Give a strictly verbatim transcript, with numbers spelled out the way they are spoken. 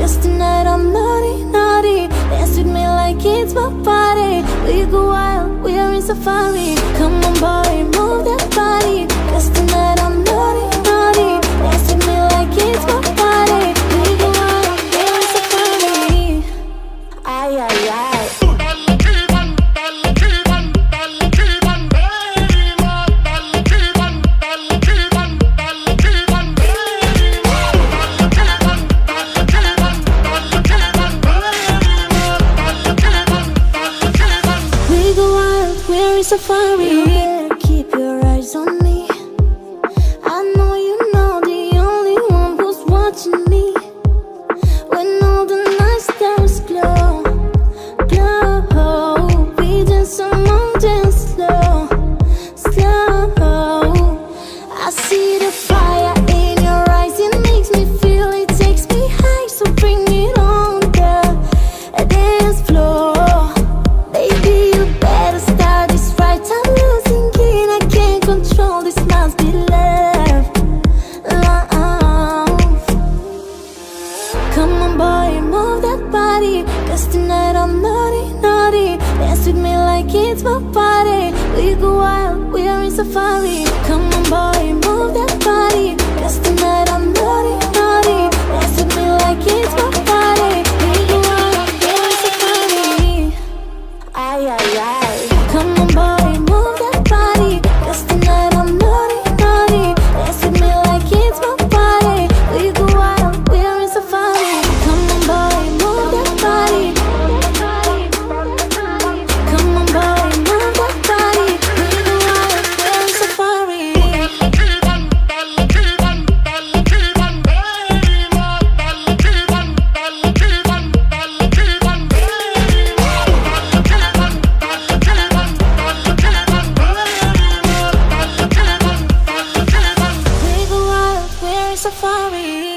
Cause tonight I'm naughty, naughty. Dance with me like it's my party. We go wild, we are in safari. Come on boy, move that body. Cause tonight I'm naughty, naughty. Dance with me like it's my party. We go wild, we are in safari. Ay, ay, ay. Safari, you better keep your eyes on me. I know you know the only one who's watching me. When all the night stars glow, glow, we dance among dance slow, slow. I see the fire in your eyes, it makes me feel, it takes me high. So bring it on, girl, a dance floor. Baby, you better start this right. I'm losing it, I can't control, this must be love, love. Come on boy, move that body. Cause tonight I'm naughty, naughty. Dance with me like it's my party. We go wild, we are in safari. Come on boy, move that body. Cause tonight I'm naughty, naughty. Dance with me like it's my party. We go wild, we are in safari. Ay, ay, ay. Come on boy, move that body. Cause tonight I'm naughty, naughty. Dance with me like it's my party. We go wild, we are in safari. Come on boy, move that body. Come on boy, move that body. We go wild, we are in safari. We go wild, we're in safari.